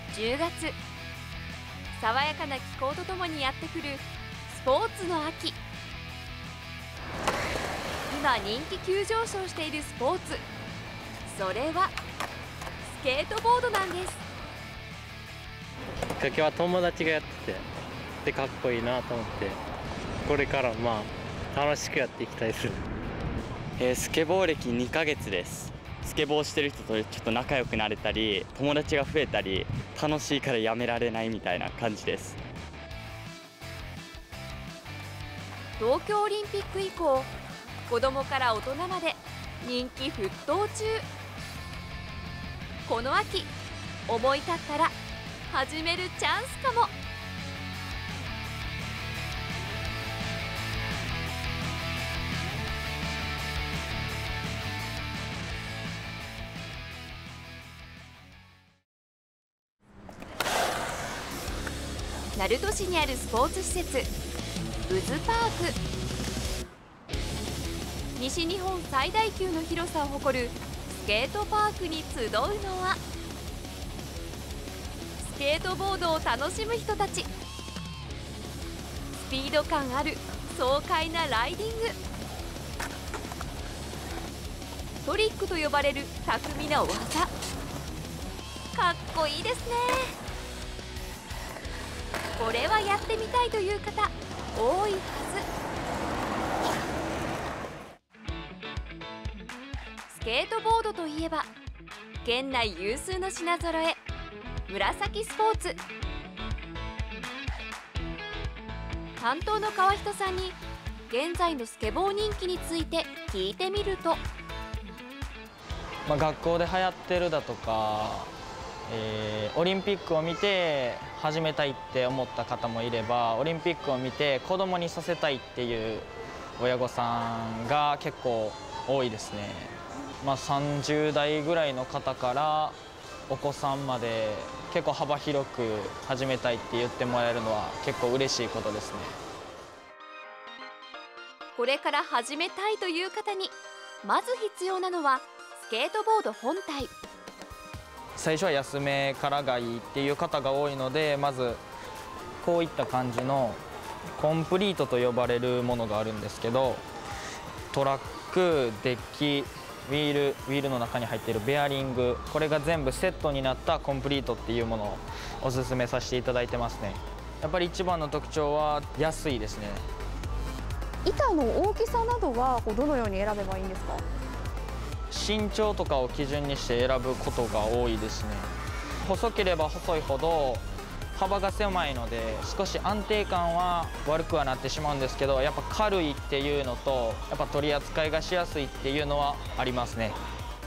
10月、爽やかな気候とともにやってくるスポーツの秋。今人気急上昇しているスポーツ、それはスケートボードなんです。 きっかけは友達がやってて、でかっこいいなと思って、これから楽しくやっていきたいです。 スケボー歴2ヶ月です。スケボーしてる人とちょっと仲良くなれたり、友達が増えたり、楽しいからやめられないみたいな感じです。 東京オリンピック以降、子供から大人まで人気沸騰中。この秋、思い立ったら始めるチャンスかも。鳴門市にあるスポーツ施設ウズパーク。西日本最大級の広さを誇るスケートパークに集うのは、スケートボードを楽しむ人たち。スピード感ある爽快なライディング、トリックと呼ばれる巧みな技、かっこいいですね。これはやってみたいという方多いはず。スケートボードといえば県内有数の品揃え、紫スポーツ。担当の川人さんに現在のスケボー人気について聞いてみると、 学校で流行ってるだとか、オリンピックを見て始めたいって思った方もいれば、オリンピックを見て子供にさせたいっていう親御さんが結構多いですね。30代ぐらいの方からお子さんまで結構幅広く始めたいって言ってもらえるのは結構嬉しいことですね。 これから始めたいという方にまず必要なのはスケートボード本体。 最初は安めからがいいっていう方が多いので、まずこういった感じのコンプリートと呼ばれるものがあるんですけど、トラック、デッキ、ウィールの中に入っているベアリング、これが全部セットになったコンプリートっていうものをおすすめさせていただいてますね。やっぱり一番の特徴は安いですね。 板の大きさなどはどのように選べばいいんですか？ 身長とかを基準にして選ぶことが多いですね。細ければ細いほど幅が狭いので少し安定感は悪くはなってしまうんですけど、やっぱ軽いっていうのとやっぱ取り扱いがしやすいっていうのはありますね。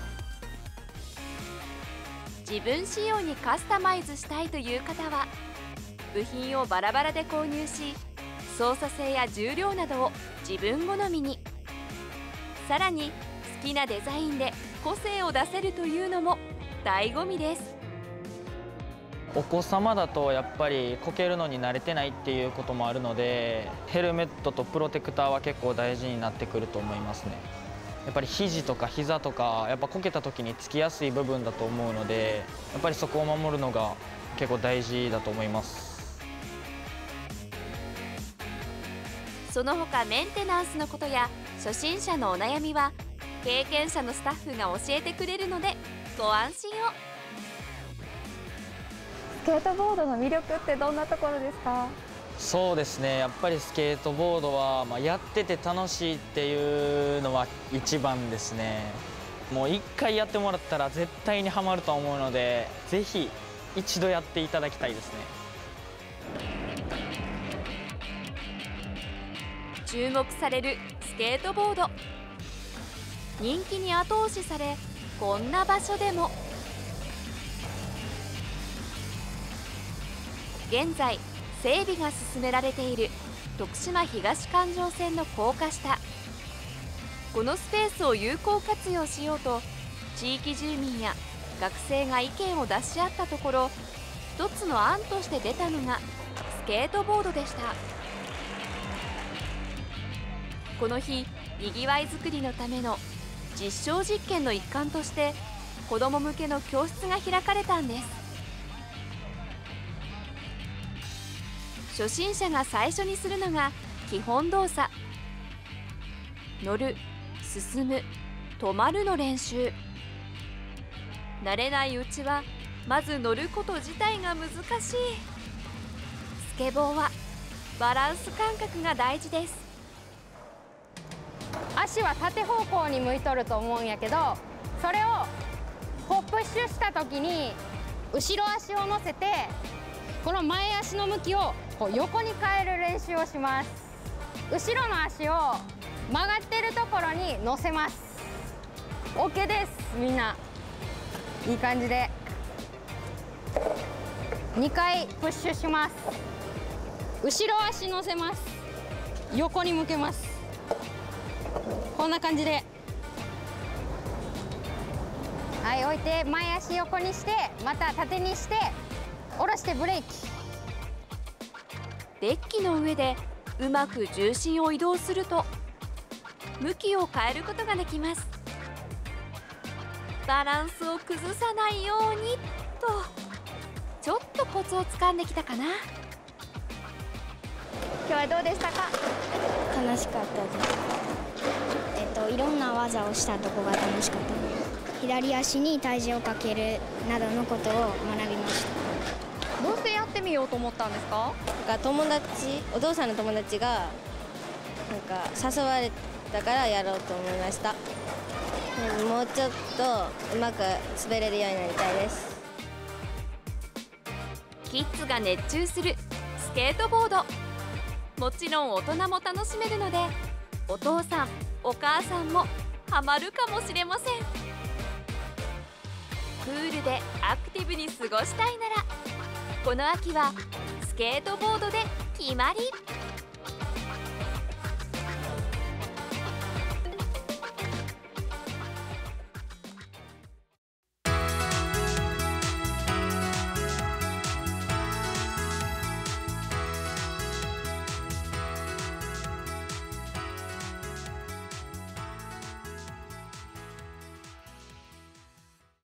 自分仕様にカスタマイズしたいという方は部品をバラバラで購入し、操作性や重量などを自分好みに。さらに好きなデザインで個性を出せるというのも醍醐味です。 お子様だとやっぱりこけるのに慣れてないっていうこともあるので、ヘルメットとプロテクターは結構大事になってくると思いますね。やっぱり肘とか膝とかやっぱこけた時につきやすい部分だと思うので、やっぱりそこを守るのが結構大事だと思います。 その他メンテナンスのことや初心者のお悩みは経験者のスタッフが教えてくれるのでご安心を。 スケートボードの魅力ってどんなところですか？ そうですね、やっぱりスケートボードは、やってて楽しいっていうのは一番ですね。もう一回やってもらったら絶対にハマると思うので、ぜひ一度やっていただきたいですね。 注目されるスケートボード、人気に後押しされ、こんな場所でも現在整備が進められている徳島東環状線の高架下。このスペースを有効活用しようと地域住民や学生が意見を出し合ったところ、一つの案として出たのがスケートボードでした。この日、にぎわいづくりのための実証実験の一環として子ども向けの教室が開かれたんです。 初心者が最初にするのが基本動作。乗る、進む、止まるの練習。慣れないうちはまず乗ること自体が難しい。スケボーはバランス感覚が大事です。 足は縦方向に向いとると思うんやけど、それをホップッシュした時に後ろ足を乗せて、この前足の向きをこう横に変える練習をします。後ろの足を曲がってるところに乗せます。 OK です。みんないい感じで2回プッシュします。後ろ足乗せます。横に向けます。こんな感じで、はい、置いて前足横にして、また縦にして下ろしてブレーキ。 デッキの上でうまく重心を移動すると向きを変えることができます。バランスを崩さないようにと、ちょっとコツをつかんできたかな。 今日はどうでしたか？ 楽しかったです。いろんな技をしたとこが楽しかったです。左足に体重をかけるなどのことを学びました。 どうしてやってみようと思ったんですか？ お父さんの友達が誘われたからやろうと思いました。もうちょっとうまく滑れるようになりたいです。 キッズが熱中するスケートボード。もちろん大人も楽しめるので、お父さんお母さんもハマるかもしれません。クールでアクティブに過ごしたいなら、この秋はスケートボードで決まり。